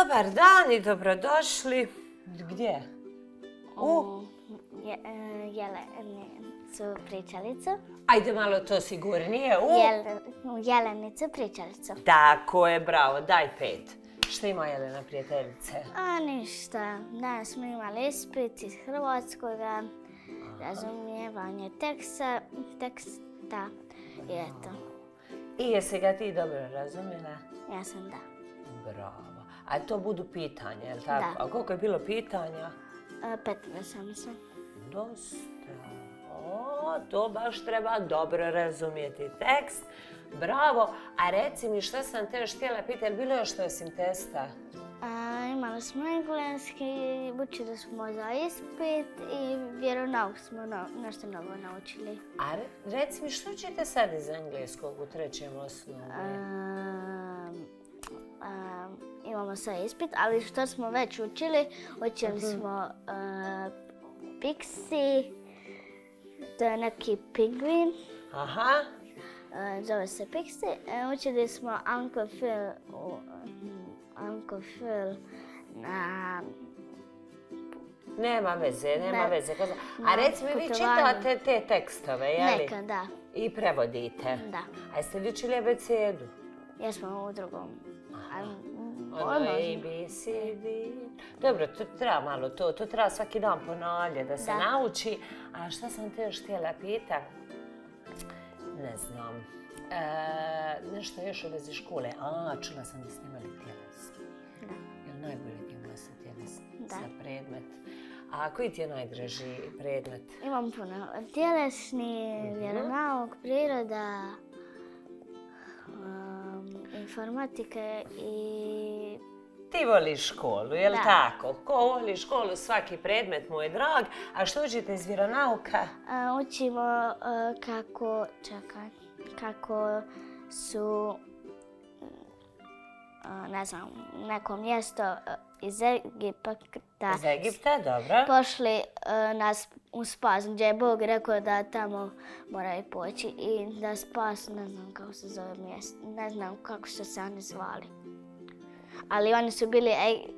Dobar dan i dobrodošli. Gdje? U Jelenicu pričalicu. Ajde malo to sigurnije. U Jelenicu pričalicu. Tako je, bravo, daj 5. Šta ima Jelena prijateljice? A ništa, danas smo imali ispit iz hrvatskoga, razumijevanje teksta i eto. I jesi ga ti dobro razumjela? Ja sam da. Bravo. A to budu pitanja, je li tako? Da. A koliko je bilo pitanja? 15 mislim. Dosta. O, to baš treba dobro razumjeti tekst. Bravo. A reci mi što sam te još htjela pitati, je li bilo još što osim testa? Imali smo engleski, učili smo za ispit i vjeronauk smo nešto novo naučili. A reci mi što ćete sad iz engleskog u 3. osnovne? Imamo sad ispit, ali što smo već učili, učili smo Pixie, to je neki pingvin. Aha. Zove se Pixie. Učili smo Uncle Phil na... Nema veze. A reci mi, vi čitate te tekstove, jeli? Neka, da. I prevodite? Da. A jeste li učili abecedu? Jesmo u drugom. Ono A, B, C, D. Dobro, to treba malo, to treba svaki dan ponavljati da se nauči. A šta sam te još htjela pitati? Ne znam. Nešto još u vezi škole. Čula sam da ste imali tjelesni. Da. Jel najbolje ti imala sa tjelesni? Da. Za predmet. A koji ti je najdraži predmet? Imam puno. Tjelesni, vjeronauk, priroda, informatike i... Ti voliš školu, je li tako? Ko voli školu, svaki predmet mu je drag. A što učite iz vjeronauka? Učimo kako su, ne znam, neko mjesto iz Egipta. Iz Egipta, dobro. Pošli nas u spas, gdje je Bog rekao da tamo moraju poći i da spas, ne znam kako se zove mjesto, ne znam kako su se oni zvali. Ali oni su bili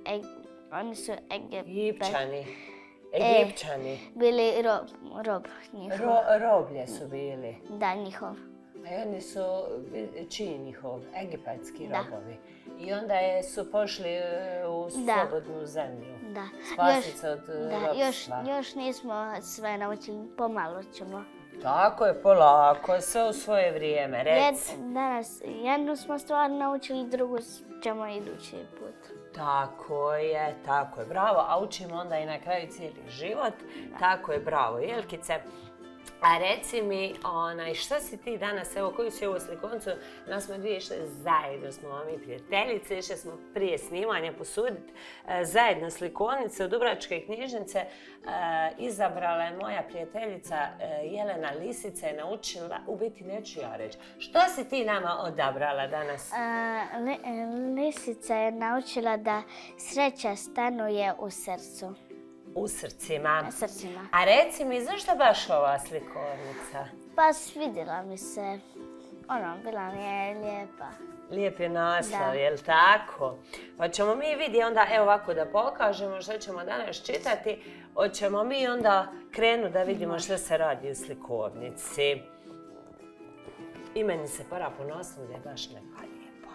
Egipćani. Bili rob njihov. Roblje su bili. Da, njihov. A oni su, čiji njihov? Egipatski robovi. I onda su pošli u slobodnu zemlju. Da. Spasit se od ropstva. Još nismo sve naučili, pomalo ćemo. Tako je, polako, sve u svoje vrijeme, reci. Danas jednu smo stvar naučili, drugu ćemo idući put. Tako je, bravo. A učimo onda i na kraju cijeli život. Tako je, bravo, Jelkice. A reci mi, šta si ti danas, evo koju si ovu slikovnicu, nas smo dvije išle zajedno, smo mi prijateljice, išle smo prije snimanja posuditi zajedno slikovnice u Dubrovačke knjižnice. Izabrala je moja prijateljica Jelena Lisica, je naučila, u biti neću ja reći. Što si ti nama odabrala danas? Lisica je naučila da sreća stanuje u srcu. U srcima. Na srcima. A reci mi, zašto baš ova slikovnica? Pa svidjela mi se. Bila mi je lijepa. Lijep je naslov, je li tako? Pa ćemo mi vidjeti onda, evo ovako da pokažemo što ćemo danas čitati. Hoćemo mi onda krenuti da vidimo što se radi u slikovnici. I meni se para po naslovu da je baš neka lijepo.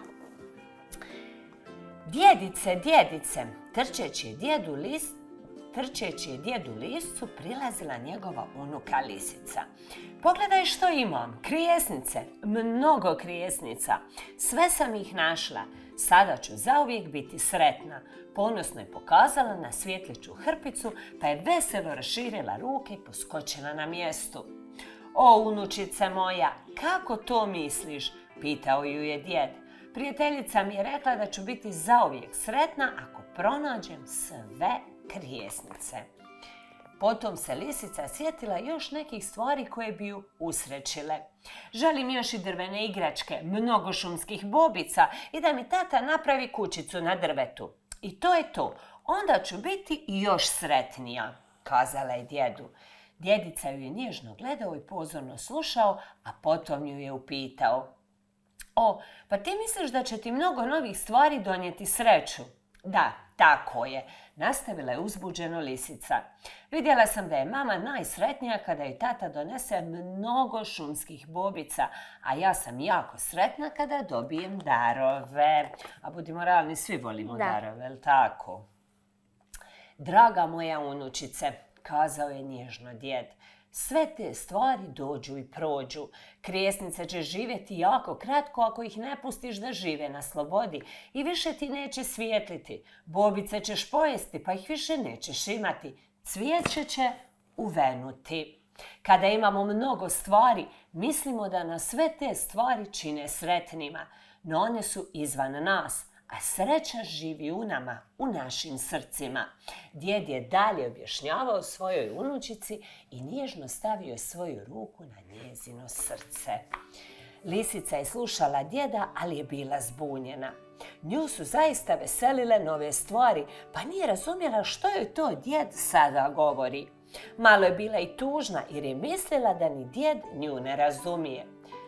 Djedice, trčeći je djedu liscu prilazila njegova unuka lisica. Pogledaj što imam, krijesnice, mnogo krijesnica. Sve sam ih našla, sada ću zauvijek biti sretna. Ponosno je pokazala na svjetliću hrpicu, pa je veselo raširila ruke i poskočila na mjestu. O, unučice moja, kako to misliš? Pitao ju je djed. Prijateljica mi je rekla da ću biti zauvijek sretna ako pronađem sve krijesnice. Potom se lisica sjetila još nekih stvari koje bi ju usrećile. Želim još i drvene igračke, mnogo šumskih bobica i da mi tata napravi kućicu na drvetu. I to je to, onda ću biti još sretnija, kazala je djedu. Djedica ju je nježno gledao i pozorno slušao, a potom ju je upitao. O, pa ti misliš da će ti mnogo novih stvari donijeti sreću? Da, tako je, nastavila je uzbuđeno lisica. Vidjela sam da je mama najsretnija kada joj tata donese mnogo šumskih bobica, a ja sam jako sretna kada dobijem darove. A budimo realni, svi volimo darove, jel tako? Draga moja unučice, kazao je nježno djed, sve te stvari dođu i prođu. Krijesnica će živjeti jako kratko ako ih ne pustiš da žive na slobodi i više ti neće svijetliti. Bobice ćeš pojesti pa ih više nećeš imati. Cvijeće će uvenuti. Kada imamo mnogo stvari, mislimo da nas sve te stvari čine sretnima, no one su izvan nas. A sreća živi u nama, u našim srcima. Djed je dalje objašnjavao svojoj unučici i nježno stavio svoju ruku na njezino srce. Lisica je slušala djeda, ali je bila zbunjena. Nju su zaista veselile nove stvari, pa nije razumjela što joj to djed sada govori. Malo je bila i tužna jer je mislila da ni djed nju ne razumije.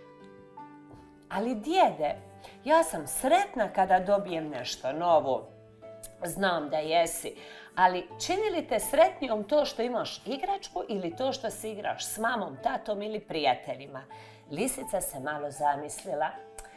Ali djede, ja sam sretna kada dobijem nešto novo. Znam da jesi, ali čini li te sretnijom to što imaš igračku ili to što se igraš s mamom, tatom ili prijateljima? Lisica se malo zamislila.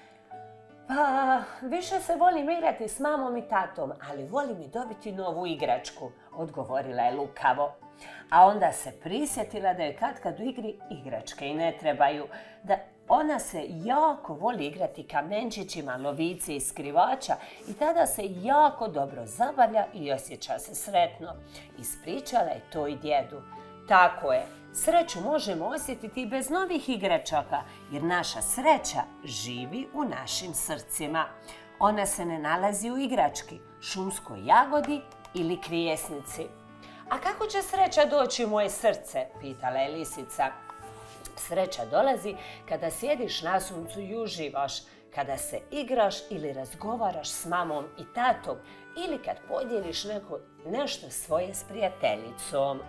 Pa, više se volim igrati s mamom i tatom, ali volim i dobiti novu igračku, odgovorila je lukavo. A onda se prisjetila da je katkad u igri igračke i ne trebaju, da ona se jako voli igrati kamenčićima, lovici i skrivača i tada se jako dobro zabavlja i osjeća se sretno. Ispričala je to i djedu. Tako je, sreću možemo osjetiti i bez novih igračaka, jer naša sreća živi u našim srcima. Ona se ne nalazi u igrački, šumskoj jagodi ili krijesnici. A kako će sreća doći u moje srce? Pitala je lisica. Sreća dolazi kada sjediš na suncu i uživaš, kada se igraš ili razgovaraš s mamom i tatom ili kad podijeliš nešto svoje s prijateljicom.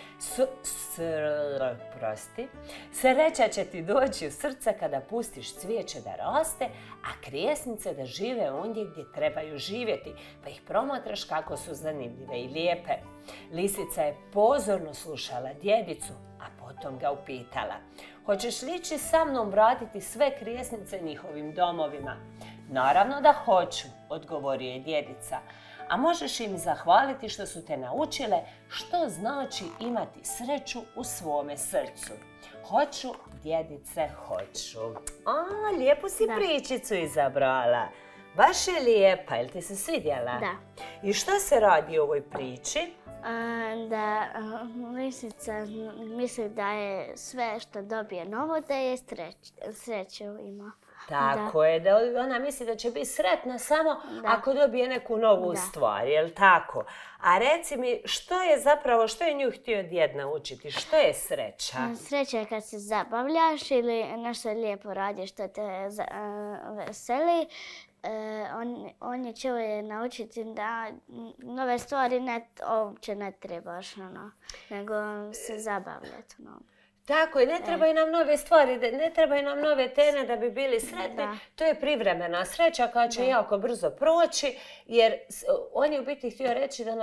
Sreća će ti doći u srce kada pustiš cvijeće da raste, a krijesnice da žive ondje gdje trebaju živjeti, pa ih promatraš kako su zanimljive i lijepe. Lisica je pozorno slušala djedicu, a potom ga upitala. Hoćeš li ići sa mnom vratiti sve krijesnice njihovim domovima? Naravno da hoću, odgovorio je djedica. A možeš im zahvaliti što su te naučile što znači imati sreću u svome srcu. Hoću, djedice, hoću. A, lijepu si pričicu izabrala. Baš je lijepa, jel ti se svidjela? Da. I što se radi u ovoj priči? Da lisica misli da je sve što dobije novo, da je sreću ima. Tako je, da ona misli da će biti sretna samo ako dobije neku novu stvar, jel tako? A reci mi, što je nju htio djed naučiti? Što je sreća? Sreća je kad se zabavljaš ili nešto lijepo radiš što te veseli. On je čeo naučiti da nove stvari uopće ne trebaš, nego se zabavljati. Tako je, ne trebaju nam nove stvari, ne trebaju nam nove teme da bi bili sretni. To je privremena sreća koja će jako brzo proći, jer on je u biti htio reći da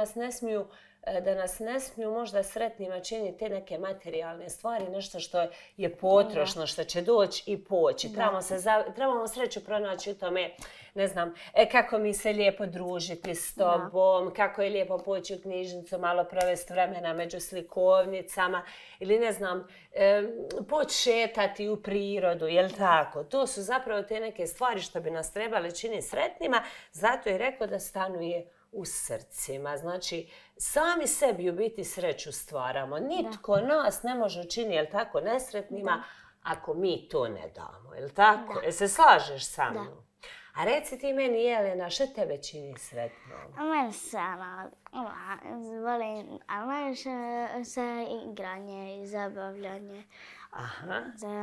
nas ne smiju možda sretnima činiti te neke materijalne stvari, nešto što je potrošno, što će doći i poći. Trebamo sreću pronaći u tome, ne znam, kako mi se lijepo družiti s tobom, kako je lijepo poći u knjižnicu, malo provesti vremena među slikovnicama ili ne znam, poći šetati u prirodu, jel tako? To su zapravo te neke stvari što bi nas trebali činiti sretnima, zato je rekao da stanuje u srcima. Znači, sami sebi u biti sreću stvaramo. Nitko nas ne može učiniti, jel tako, nesretnima ako mi to ne damo, jel tako? Jel se slažeš sa mnom? A reci ti meni, Jelena, što tebe čini sretnom? Meni sama volim, ali najviše se igranje i zabavljanje. Aha.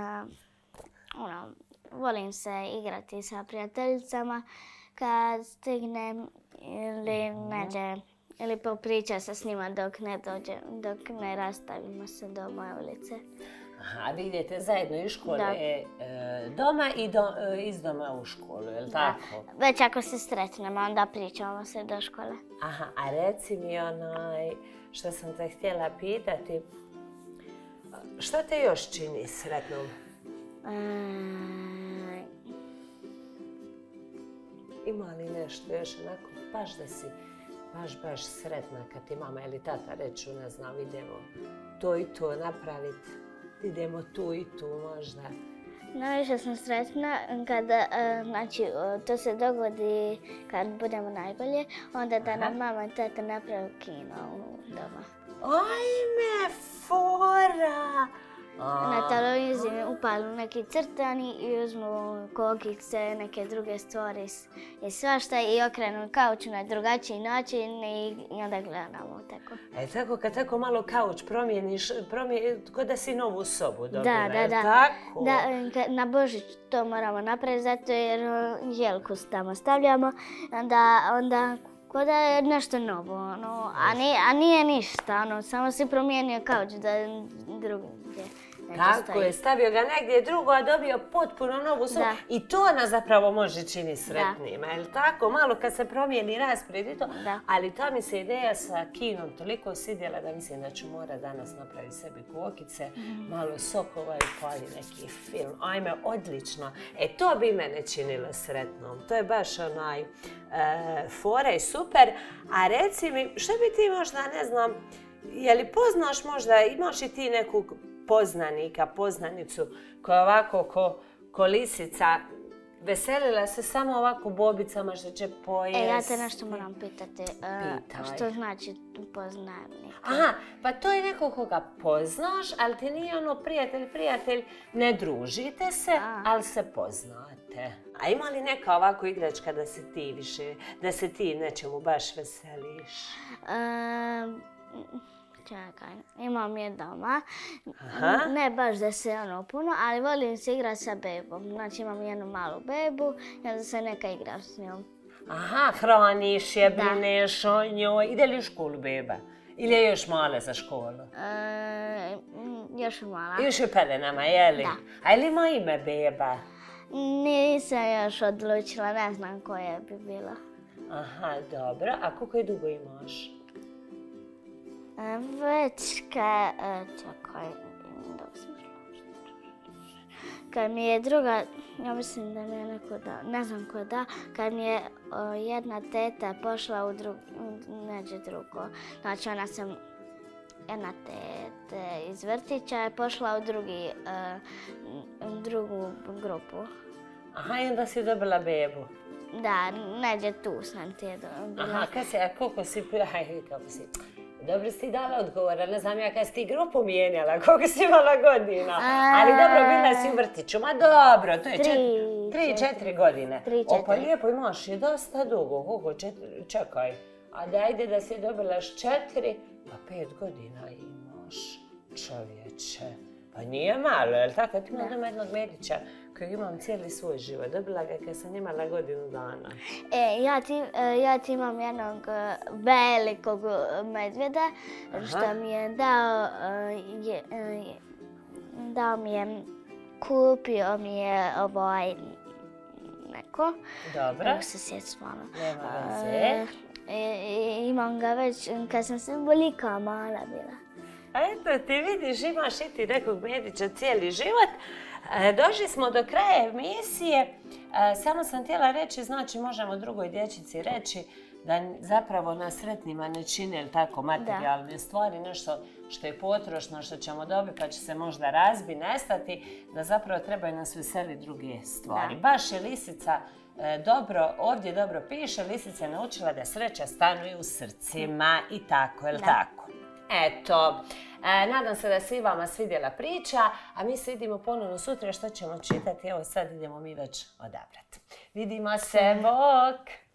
Volim se igrati sa prijateljicama kad stignem ili popriča se s njima dok ne rastavimo se do moje ulice. Aha, vi idete zajedno iz škole doma i iz doma u školu, je li tako? Već ako se sretnemo, onda pričamo se do škole. Aha, a reci mi što sam te htjela pitati, šta te još čini sretnom? Ima li nešto još onako, baš da si baš sretna kad ti mama ili tata reću, ne znam, idemo to i to napraviti, idemo tu i tu možda? Najviše sam sretna kada, znači, to se dogodi kad budemo najbolje, onda da nam mama i tata naprave kino doma. Ajme, fora! Na televiziji upalu neki crtani i uzmu kokice, neke druge stvari i svašta i okrenu kauč na drugačiji način i onda gledamo tako. Tako kad tako malo kauč promijeniš, ko da si novu sobu dobila, je li tako? Da, na Božić to moramo napraviti zato jer jelku tamo stavljamo, onda ko da je nešto novo, a nije ništa, samo si promijenio kauč da drugdje. Tako je, stavio ga negdje drugo, a dobio potpuno novu sobu i to nas zapravo može čini sretnima, je li tako? Malo kad se promijeni raspored i to, ali ta mi se ideja sa kinom toliko svidjela da mislim da ću morat danas napraviti sebi kokice, malo sokova i pali neki film. Ajme, odlično. To bi mene činilo sretnom. To je baš fora i super. A reci mi, što bi ti možda, ne znam, je li poznaš možda, imaš i ti nekog poznanika, poznanicu koja ovako ko lisica veselila se samo ovako bobicama što će pojesti? Ja te nešto moram pitati. Što znači poznanik? Aha, pa to je neko koga poznaš, ali ti nije prijatelj, ne družite se, ali se poznate. A ima li neka ovako igračka da se ti nečemu baš veseliš? Čekaj, imam je doma. Ne baš da se puno, ali volim se igrati sa bebom. Znači imam jednu malu bebu i onda se neka igram s njom. Aha, hraniš je, brineš o njoj. Ide li u školu beba? Ili je još mala za školu? Još je mala. Još je pelenama, je li? Da. A ili ima ime beba? Nisam još odlučila, ne znam koje bi bila. Aha, dobro. A koliko je dugo imaš? Već čekaj, kad mi je druga, ja mislim da mi je neko dao, ne znam ko da, kad mi je jedna teta pošla u neđe drugo, znači jedna teta iz vrtića je pošla u drugu grupu. Aha, i onda si dobila bebu? Da, neđe tu sam ti je dobila. Aha, koliko si, kako si? Dobro si dala odgovora, ne znam ja kad si ti grupu mijenjala, koliko si imala godina. Ali dobro, bila si u vrtiću, ma dobro, to je 3-4 godine. Pa lijepo imaš je dosta dugo, koliko, čekaj. A dajde da si dobila 4, pa 5 godina imaš, čovječe. Pa nije malo, je li tako? Ti imam doma jednog medića kojeg imam cijeli svoj život. Dobila ga kad sam imala godinu dana. Ja ti imam jednog velikog medvjeda što mi je dao mi je, kupio mi je neko. Dobro. Evo se sjećam malo. Nema veze. Imam ga već kad sam simbolika mala bila. A eto ti vidiš, imaš i ti nekog medića cijeli život. Došli smo do kraja emisije. Samo sam htjela reći, znači možemo drugoj dječici reći da zapravo nas sretnima ne čine tako materijalne stvari, nešto što je potrošno, što ćemo dobiti pa će se možda razbi, nestati, da zapravo trebaju nas veseliti druge stvari. Baš je lisica ovdje dobro piše, lisica je naučila da sreća stanuje u srcima i tako, je li tako? Eto, nadam se da se i vama svidjela priča, a mi se vidimo ponovno sutra što ćemo čitati. Evo sad idemo mi već odabrati. Vidimo se, bok!